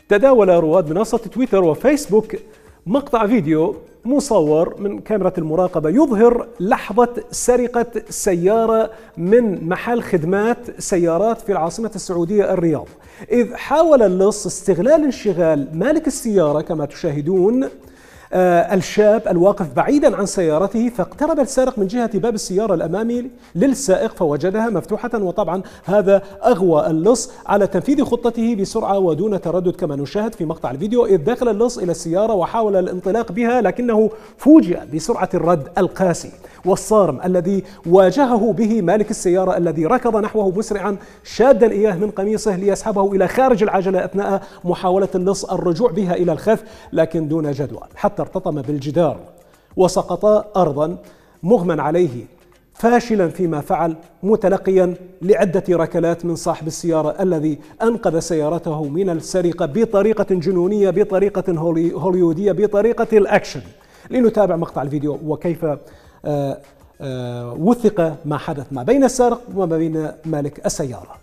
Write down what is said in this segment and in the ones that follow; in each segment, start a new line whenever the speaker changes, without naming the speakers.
تداول رواد منصة تويتر وفيسبوك مقطع فيديو مصور من كاميرا المراقبة يظهر لحظة سرقة سيارة من محل خدمات سيارات في العاصمة السعودية الرياض، إذ حاول اللص استغلال انشغال مالك السيارة كما تشاهدون الشاب الواقف بعيدا عن سيارته، فاقترب السارق من جهة باب السيارة الأمامي للسائق فوجدها مفتوحة، وطبعا هذا أغوى اللص على تنفيذ خطته بسرعة ودون تردد كما نشاهد في مقطع الفيديو، إذ دخل اللص إلى السيارة وحاول الانطلاق بها لكنه فوجئ بسرعة الرد القاسي والصارم الذي واجهه به مالك السيارة الذي ركض نحوه مسرعا شادا إياه من قميصه ليسحبه إلى خارج العجلة أثناء محاولة اللص الرجوع بها إلى الخلف لكن دون جدوى، حتى ارتطم بالجدار وسقط أرضا مغمى عليه فاشلا فيما فعل، متلقيا لعدة ركلات من صاحب السيارة الذي أنقذ سيارته من السرقة بطريقة جنونية، بطريقة هوليودية، بطريقة الأكشن. لنتابع مقطع الفيديو وكيف وثق ما حدث ما بين السارق وما بين مالك السيارة.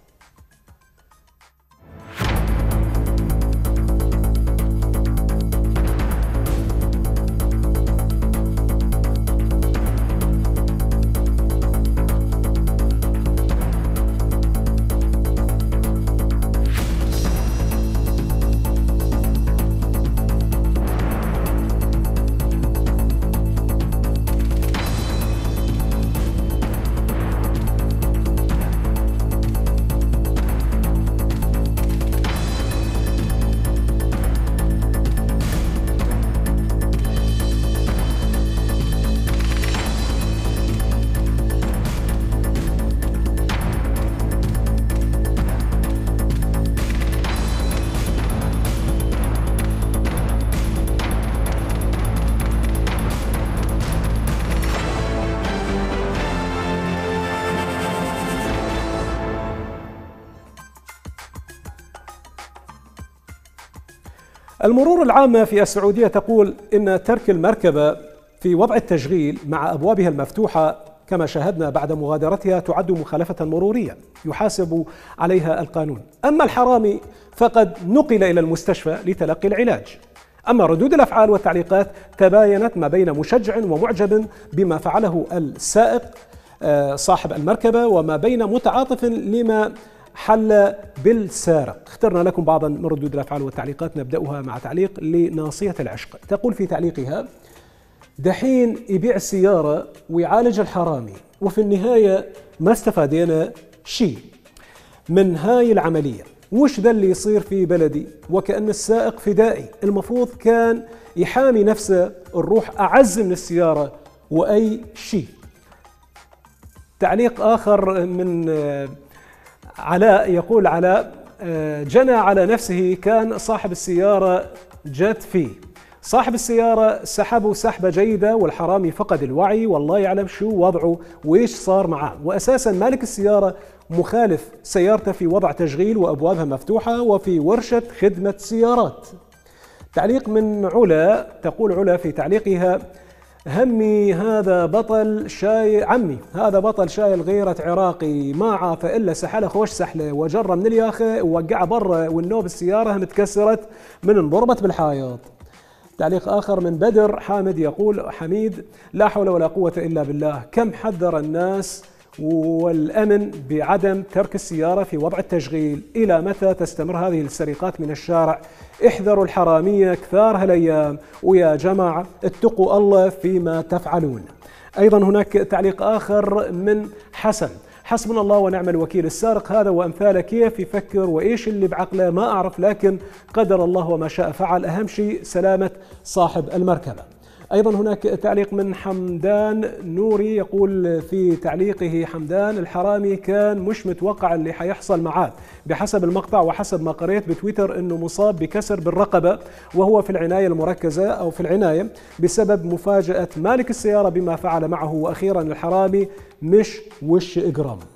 المرور العامة في السعودية تقول إن ترك المركبة في وضع التشغيل مع أبوابها المفتوحة كما شاهدنا بعد مغادرتها تعد مخالفة مرورية يحاسب عليها القانون، أما الحرامي فقد نقل إلى المستشفى لتلقي العلاج. أما ردود الأفعال والتعليقات تباينت ما بين مشجع ومعجب بما فعله السائق صاحب المركبة وما بين متعاطف لما حل بالسارق. اخترنا لكم بعضا من ردود الأفعال والتعليقات، نبدأها مع تعليق لناصية العشق تقول في تعليقها: دحين يبيع السيارة ويعالج الحرامي وفي النهاية ما استفادينا شيء من هاي العملية، وش ذا اللي يصير في بلدي وكأن السائق فدائي، المفروض كان يحامي نفسه، الروح أعز من السيارة وأي شيء. تعليق آخر من علاء يقول: علاء جنى على نفسه، كان صاحب السيارة جت فيه، صاحب السيارة سحبه سحبة جيدة والحرامي فقد الوعي، والله يعلم شو وضعه وإيش صار معه، وأساسا مالك السيارة مخالف سيارته في وضع تشغيل وأبوابها مفتوحة وفي ورشة خدمة سيارات. تعليق من علا تقول علا في تعليقها: همي هذا بطل شاي، عمي هذا بطل شاي الغيرة عراقي، ما عاف إلا سحله خوش سحله وجره من الياخة ووقعه برا، والنوب السيارة متكسرت من انضربت بالحائط. تعليق آخر من بدر حامد يقول: حميد لا حول ولا قوة إلا بالله، كم حذر الناس والأمن بعدم ترك السيارة في وضع التشغيل، إلى متى تستمر هذه السرقات من الشارع؟ احذروا الحرامية كثار هالأيام، ويا جماعة اتقوا الله فيما تفعلون. أيضا هناك تعليق آخر من حسن: حسبنا الله ونعم الوكيل، السارق هذا وأمثاله كيف يفكر وإيش اللي بعقله ما أعرف، لكن قدر الله وما شاء فعل، أهم شيء سلامة صاحب المركبة. أيضا هناك تعليق من حمدان نوري يقول في تعليقه: حمدان الحرامي كان مش متوقع اللي حيحصل معاه، بحسب المقطع وحسب ما قريت بتويتر أنه مصاب بكسر بالرقبة وهو في العناية المركزة أو في العناية بسبب مفاجأة مالك السيارة بما فعل معه، وأخيرا الحرامي مش وش إجرام.